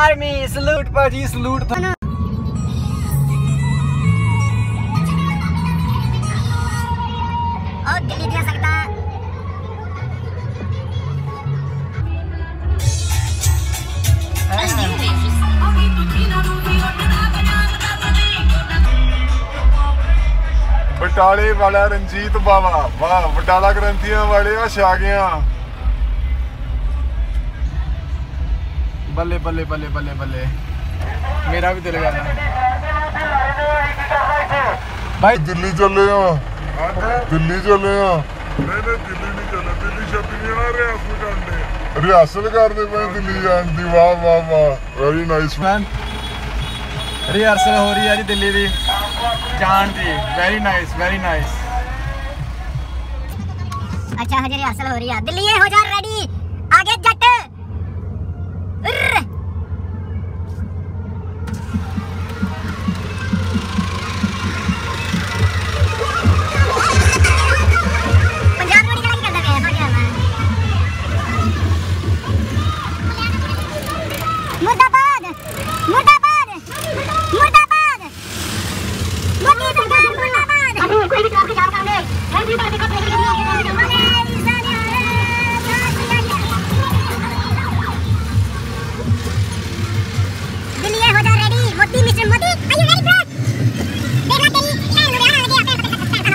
Army salute भाजी सलूट। दिल्ली दे सकता बटाले वाला रंजीत बावा वाह बटाला ग्रंथियां वाले छा गया। बल्ले बल्ले बल्ले बल्ले बल्ले मेरा भी दिल कर भाई दिल्ली चले दिल्ली चले नहीं दिल्ली नहीं चले दिल्ली छपी रिहर्सल करते पे दिल्ली जान दी। वाह वाह वाह वेरी नाइस मैन। रिहर्सल हो रही है जी दिल्ली दी जान दी। Very nice very nice. अच्छा हजे रिहर्सल हो रही है दिल्ली हो जा रेडी आगे जट। मुर्दाबाद मुर्दाबाद मुर्दाबाद मोदी सरकार मुर्दाबाद। कोई भी काम काम ले मैं भी बातें कर रही हूं। दिल्ली हो जा ready Modi mister Modi are you ready bro. देखना तेरी प्लान हो गया ना लगे अपने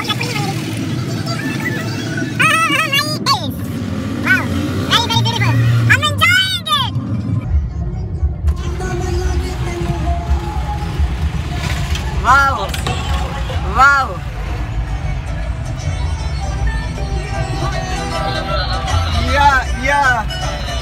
वाओ वाओ या